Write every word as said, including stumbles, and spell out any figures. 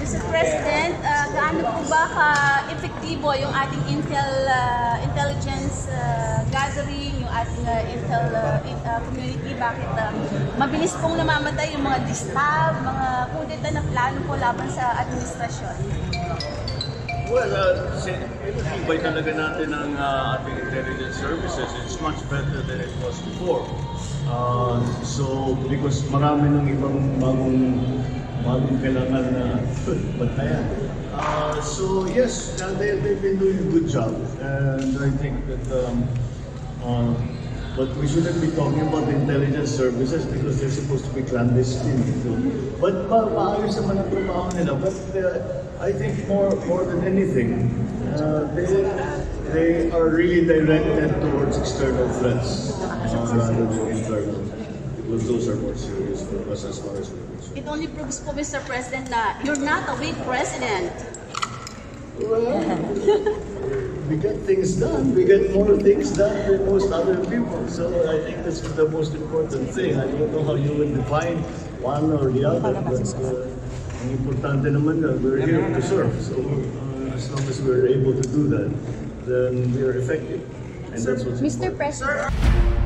mister President, uh, gaano po ba ka-epektibo yung ating intel uh, intelligence uh, gathering, yung ating uh, intel uh, in, uh, community? Bakit uh, mabilis pong namamatay yung mga distab, mga kudeta na plano po laban sa administrasyon? Well, uh, pinatibay talaga natin ang uh, ating intelligence services. It's much better than it was before. Uh, so, because marami ng ibang bagong bagong kailangan na bantayan. Uh, so, yes, uh, they, they've been doing a good job. And I think that, um, uh, but we shouldn't be talking about the intelligence services because they're supposed to be clandestine. So, but ma maayos naman ang trabaho nila. But uh, I think more more than anything, uh, they, they are really directed towards external threats uh, rather than internal. Because those are more serious for us as far as we're concerned. It only proves po, mister President, na you're not a weak president. Well, we get things done. We get more things done than most other people. So I think that's the most important thing. I don't know how you would define one or the other, but uh, ang importante naman na we're here to serve. So uh, as long as we're able to do that, then we are effective. And that's what's mister important. President.